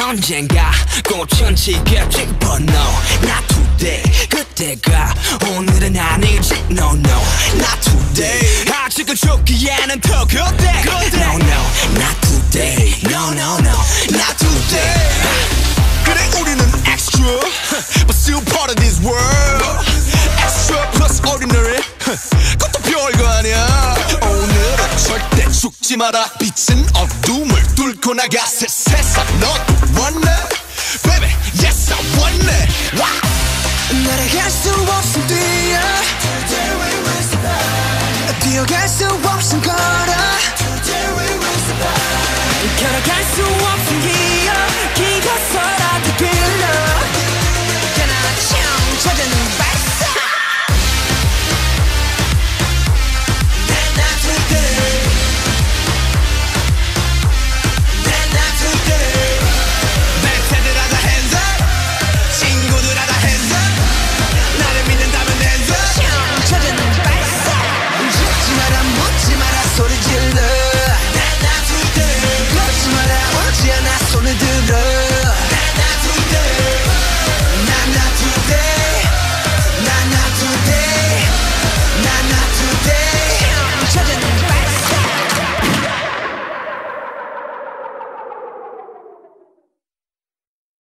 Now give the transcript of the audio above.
언젠가 꽃은 지겠지 but no not today 그때가 오늘은 아니지 no no not today 아직은 죽기에는 더 그때 no no not today no no no not today 그래 우리는 extra but still part of this world extra plus ordinary 그것도 별거 아니야 오늘은 절대 죽지 마라 빛은 어둠을 뚫고 나가 새 세상 너도 원해 baby yes I want it wow. 날아갈 수 없음 뛰어 Today we will survive 뛰어갈 수 없음 걸어 Today we will survive 걸어갈 수 없음 기억